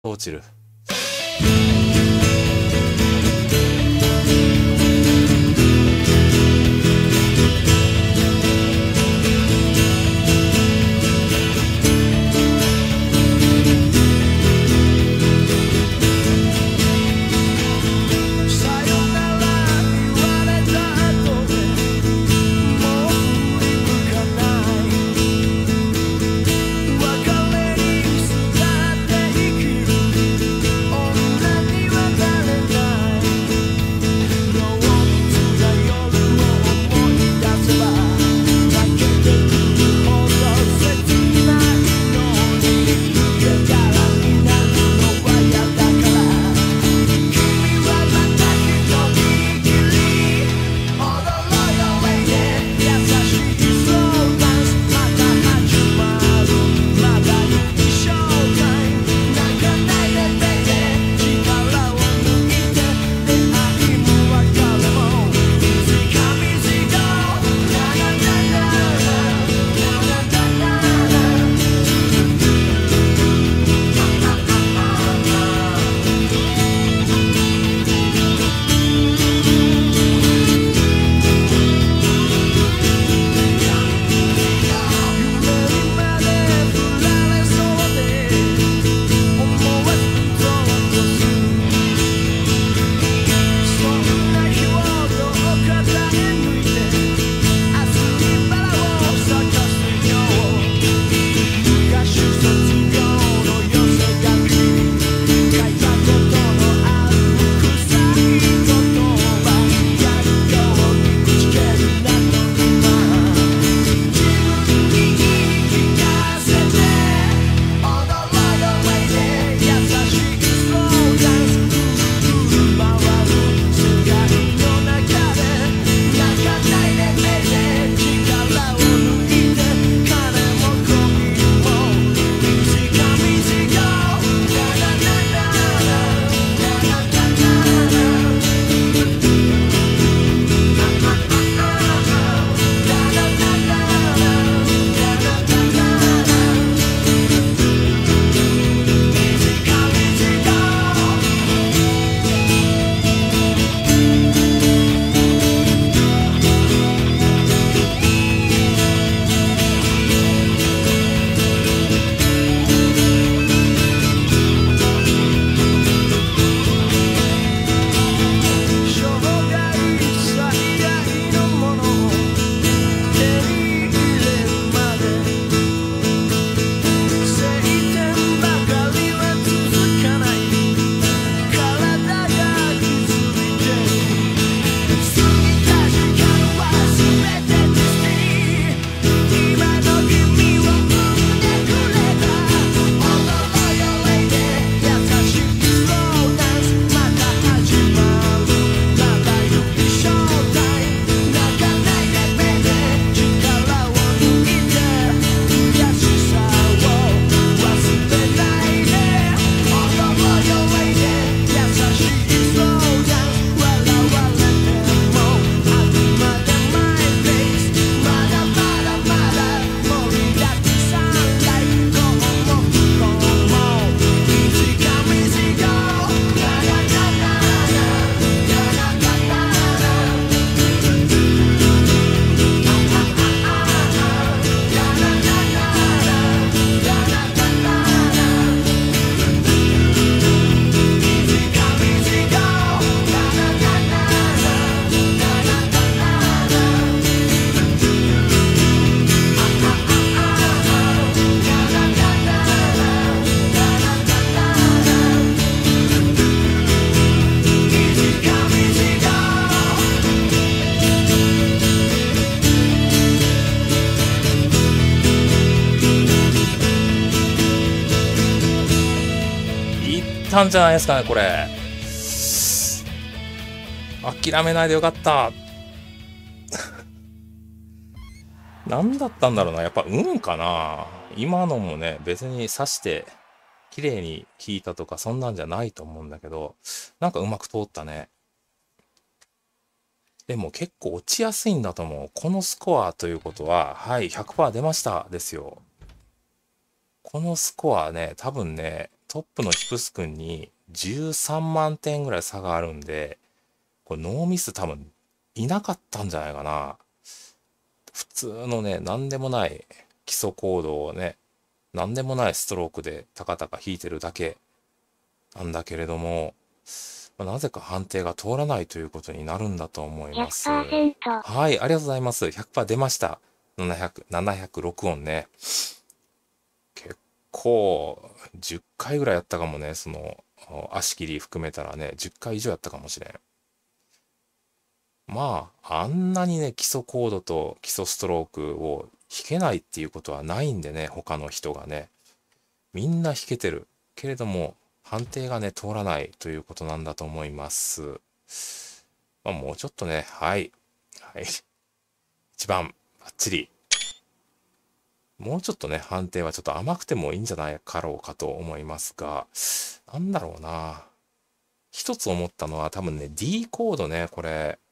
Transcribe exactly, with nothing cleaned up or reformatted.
落ちる。たんじゃないですかね、これ。諦めないでよかった。何だったんだろうな。やっぱ運かな。今のもね、別に刺して綺麗に効いたとかそんなんじゃないと思うんだけど、なんかうまく通ったね。でも結構落ちやすいんだと思う。このスコアということは、はい、ひゃくパーセント 出ましたですよ。このスコアね、多分ね、 トップのヒプス君にじゅうさんまんてんぐらい差があるんで、これノーミス多分いなかったんじゃないかな。普通のね、なんでもない基礎コードをね、なんでもないストロークでタカタカ弾いてるだけなんだけれども、まあなぜか判定が通らないということになるんだと思います。 ひゃくパーセント。 はい、ありがとうございます。ひゃくパーセント出ました。ななひゃく、ななひゃくろく音ね。結構、じゅっかいぐらいやったかもね、その、足切り含めたらね、じゅっかい以上やったかもしれん。まあ、あんなにね、基礎コードと基礎ストロークを弾けないっていうことはないんでね、他の人がね。みんな弾けてる。けれども、判定がね、通らないということなんだと思います。まあ、もうちょっとね、はい。はい。一番、バッチリ。もうちょっとね、判定はちょっと甘くてもいいんじゃないかろうかと思いますが、なんだろうな。一つ思ったのは多分ね、D コードね、これ。